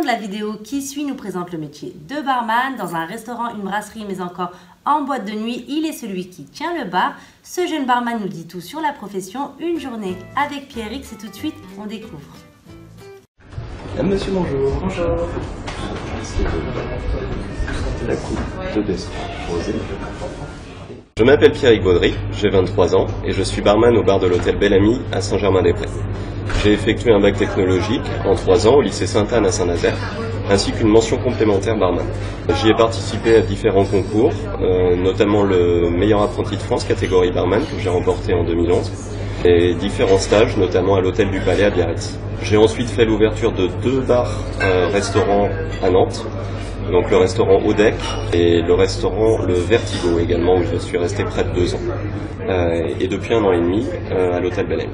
la vidéo qui suit nous présente le métier de barman dans un restaurant, une brasserie, mais encore en boîte de nuit. Il est celui qui tient le bar. Ce jeune barman nous dit tout sur la profession. Une journée avec Pierrick, c'est tout de suite, on découvre. Madame, monsieur, bonjour. Bonjour. La coupe de dessin rosé. Je m'appelle Pierrick Baudry, j'ai 23 ans et je suis barman au bar de l'hôtel Bel-Ami à Saint-Germain-des-Prés. J'ai effectué un bac technologique en 3 ans au lycée Sainte-Anne à Saint-Nazaire, ainsi qu'une mention complémentaire barman. J'y ai participé à différents concours, notamment le meilleur apprenti de France catégorie barman que j'ai remporté en 2011, et différents stages, notamment à l'hôtel du Palais à Biarritz. J'ai ensuite fait l'ouverture de 2 bars-restaurants à Nantes, donc le restaurant Odec et le restaurant Le Vertigo également, où je suis resté près de 2 ans. Et depuis 1 an et demi à l'hôtel Bel-Ami.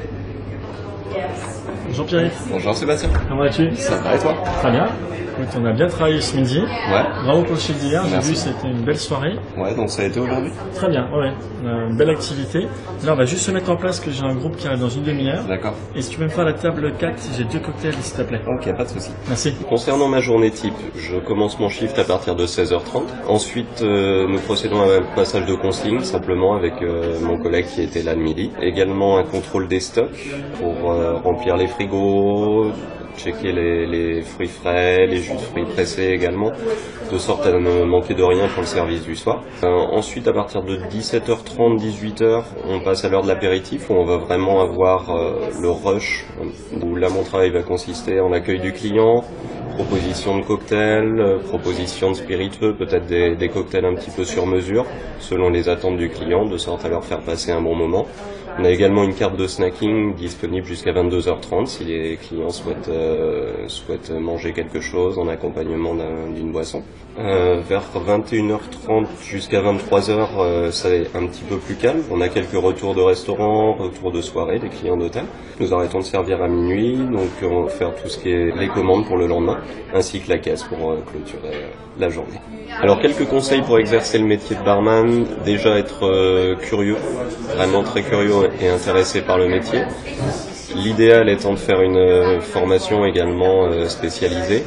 Bonjour Pierrick. Bonjour Sébastien. Comment vas-tu? Ça va et toi? Très bien. Écoute, on a bien travaillé ce midi. Ouais. Bravo pour le chiffre d'hier. J'ai Merci. vu c'était une belle soirée. Ouais, donc ça a été aujourd'hui? Très bien, ouais. On a une belle activité. Là, on va juste se mettre en place que j'ai un groupe qui arrive dans une demi-heure. D'accord. Et si tu peux me faire la table 4, si j'ai 2 cocktails, s'il te plaît. Ok, pas de souci. Merci. Concernant ma journée type, je commence mon shift à partir de 16h30. Ensuite, nous procédons à un passage de consigne, simplement avec mon collègue qui était là le midi. Également un contrôle des stocks pour remplir les frigos, checker les fruits frais, les jus de fruits pressés également, de sorte à ne manquer de rien pour le service du soir. Ensuite, à partir de 17h30, 18h, on passe à l'heure de l'apéritif, où on va vraiment avoir le rush, où là mon travail va consister en accueil du client, proposition de cocktails, proposition de spiritueux, peut-être des cocktails un petit peu sur mesure, selon les attentes du client, de sorte à leur faire passer un bon moment. On a également une carte de snacking disponible jusqu'à 22h30 si les clients souhaitent manger quelque chose en accompagnement d'une boisson. Vers 21h30 jusqu'à 23h, c'est un petit peu plus calme. On a quelques retours de restaurants, retours de soirée des clients d'hôtel. Nous arrêtons de servir à minuit, donc on va faire tout ce qui est les commandes pour le lendemain, ainsi que la caisse pour clôturer la journée. Alors quelques conseils pour exercer le métier de barman. Déjà être curieux, vraiment très curieux et intéressé par le métier. L'idéal étant de faire une formation également spécialisée.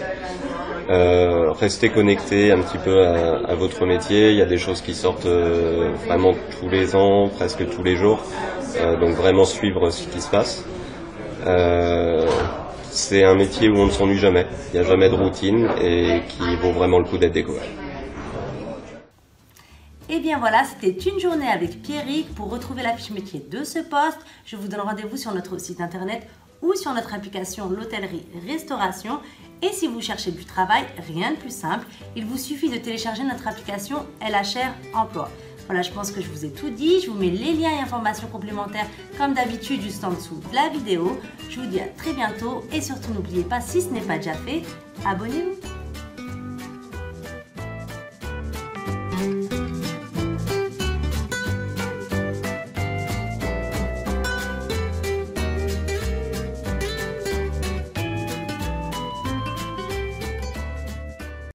Rester connecté un petit peu à votre métier. Il y a des choses qui sortent vraiment tous les ans, presque tous les jours. Donc vraiment suivre ce qui se passe. C'est un métier où on ne s'ennuie jamais. Il n'y a jamais de routine et qui vaut vraiment le coup d'être découvert. Et bien voilà, c'était une journée avec Pierrick. Pour retrouver la fiche métier de ce poste, je vous donne rendez-vous sur notre site internet ou sur notre application l'hôtellerie-restauration. Et si vous cherchez du travail, rien de plus simple, il vous suffit de télécharger notre application LHR Emploi. Voilà, je pense que je vous ai tout dit. Je vous mets les liens et informations complémentaires comme d'habitude juste en dessous de la vidéo. Je vous dis à très bientôt et surtout n'oubliez pas, si ce n'est pas déjà fait, abonnez-vous.